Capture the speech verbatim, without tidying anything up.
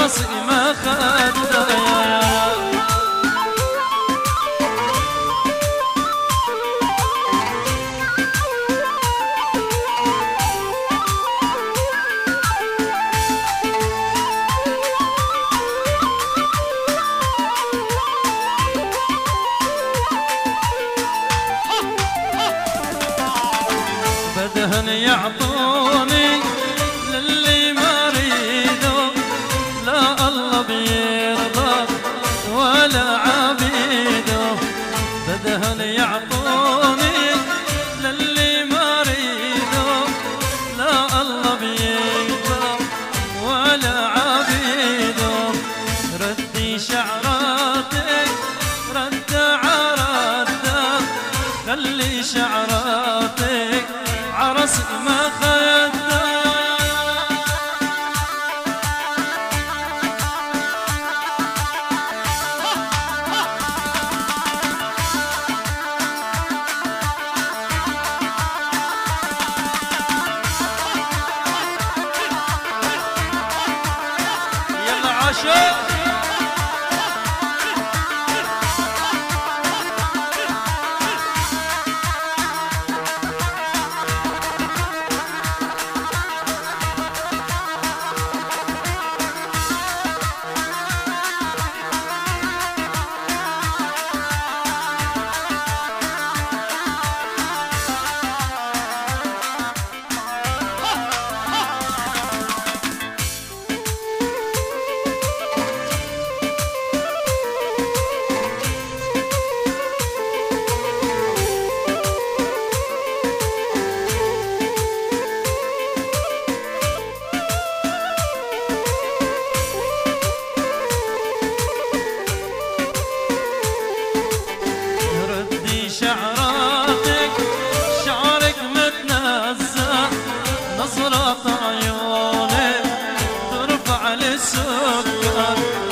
عرسي ما خدها. بدهن يعطوني للي ما اريده، لا الله بيرضى ولا عبيده. بدهن يعطوني للي ما اريده، لا الله بيرضى ولا عبيده. ردي شعراتك رد عرده، خلي شعراتك عرس ما خدها. يلا عاشق شعراتك شعرك متنزه، نظرة عيونك ترفع للسكر.